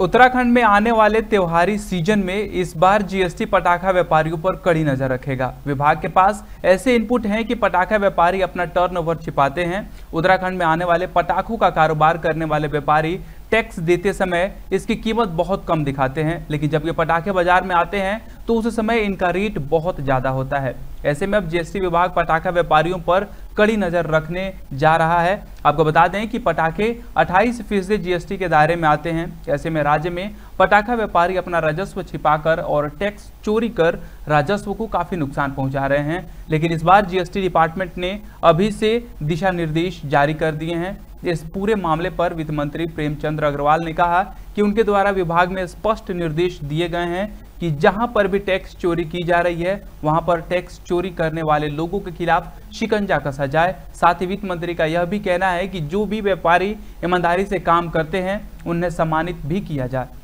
उत्तराखंड में आने वाले त्योहारी सीजन में इस बार जीएसटी पटाखा व्यापारियों पर कड़ी नजर रखेगा। विभाग के पास ऐसे इनपुट हैं कि पटाखा व्यापारी अपना टर्नओवर छिपाते हैं। उत्तराखंड में आने वाले पटाखों का कारोबार करने वाले व्यापारी टैक्स देते समय इसकी कीमत बहुत कम दिखाते हैं, लेकिन जब ये पटाखे बाजार में आते हैं तो उस समय इनका रेट बहुत ज़्यादा होता है। ऐसे में अब जीएसटी विभाग पटाखा व्यापारियों पर कड़ी नज़र रखने जा रहा है। आपको बता दें कि पटाखे 28% जीएसटी के दायरे में आते हैं। ऐसे में राज्य में पटाखा व्यापारी अपना राजस्व छिपाकर और टैक्स चोरी कर राजस्व को काफ़ी नुकसान पहुंचा रहे हैं। लेकिन इस बार जीएसटी डिपार्टमेंट ने अभी से दिशा निर्देश जारी कर दिए हैं। इस पूरे मामले पर वित्त मंत्री प्रेमचंद अग्रवाल ने कहा कि उनके द्वारा विभाग में स्पष्ट निर्देश दिए गए हैं कि जहां पर भी टैक्स चोरी की जा रही है वहां पर टैक्स चोरी करने वाले लोगों के खिलाफ शिकंजा कसा जाए। साथ ही वित्त मंत्री का यह भी कहना है कि जो भी व्यापारी ईमानदारी से काम करते हैं उन्हें सम्मानित भी किया जाए।